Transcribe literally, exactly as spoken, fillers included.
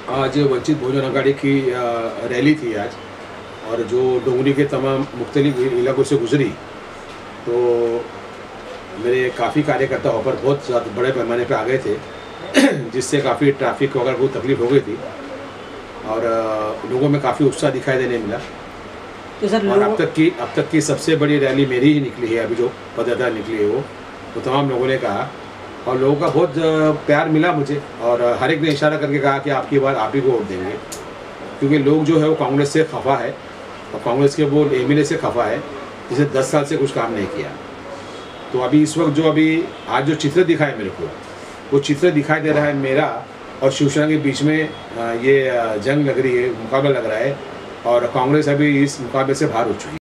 आज वंचित बहुजन आघाड़ी की रैली थी आज, और जो डोंगरी के तमाम मुख्तलिफ इलाकों से गुजरी, तो मेरे काफ़ी कार्यकर्ता वहाँ पर बहुत ज़्यादा बड़े पैमाने पे आ गए थे, जिससे काफ़ी ट्रैफिक वगैरह बहुत तकलीफ हो गई थी और लोगों में काफ़ी उत्साह दिखाई देने मिला। तो सर और अब तक की अब तक की सबसे बड़ी रैली मेरी ही निकली है, अभी जो पदयात्रा निकली है वो वो तमाम लोगों ने कहा, और लोगों का बहुत प्यार मिला मुझे, और हर एक ने इशारा करके कहा कि आपकी बार आप ही को वोट देंगे, क्योंकि लोग जो है वो कांग्रेस से खफा है, और कांग्रेस के वो एम एल ए से खफा है जिसे दस साल से कुछ काम नहीं किया। तो अभी इस वक्त जो अभी आज जो चित्र दिखाए मेरे को, वो चित्र दिखाई दे रहा है मेरा और शिवसेना के बीच में ये जंग लग रही है, मुकाबला लग रहा है, और कांग्रेस अभी इस मुकाबले से बाहर हो चुकी है।